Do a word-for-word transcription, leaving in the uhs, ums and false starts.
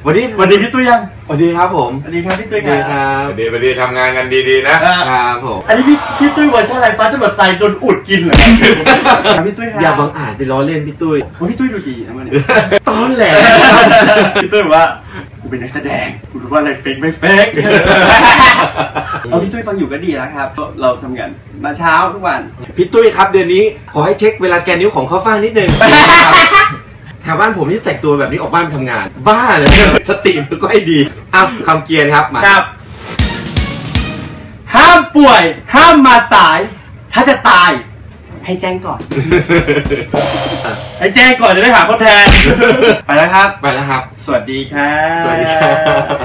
วันนี้วันนี้พี่ตุ้ยยังสวัสดีครับผมสวัสดีครับพี่ตุ้ยครับสวัสดีสวัสดีทำงานกันดีๆนะครับผมอันนี้พี่พี่ตุ้ยเวอร์ชันอะไรฟ้าจรวดทรายโดนอุดกินเหรอพี่ตุ้ยครับอย่าบังอาจไปล้อเล่นพี่ตุ้ยพี่ตุ้ยดูดีนะมันตอนแหลพี่ตุ้ยบอกว่ากูเป็นนักแสดงกูรู้ว่าอะไรเฟกไม่เฟกเอาพี่ตุ้ยฟังอยู่ก็ดีแล้วครับเราทำงานมาเช้าทุกวันพี่ตุ้ยครับเดือนนี้ขอให้เช็คเวลาสแกนนิ้วของเขาฟ้านิดนึงแถวบ้านผมที่แต่งตัวแบบนี้ออกบ้านทำงานบ้าเลยสติมันก็ให้ดีอ้าวคำเกียร์ครับมาครับห้ามป่วยห้ามมาสายถ้าจะตายให้แจ้งก่อนให้แจ้งก่อนจะได้หาคนแทนไปแล้วครับไปแล้วครับสวัสดีครับสวัสดีครับ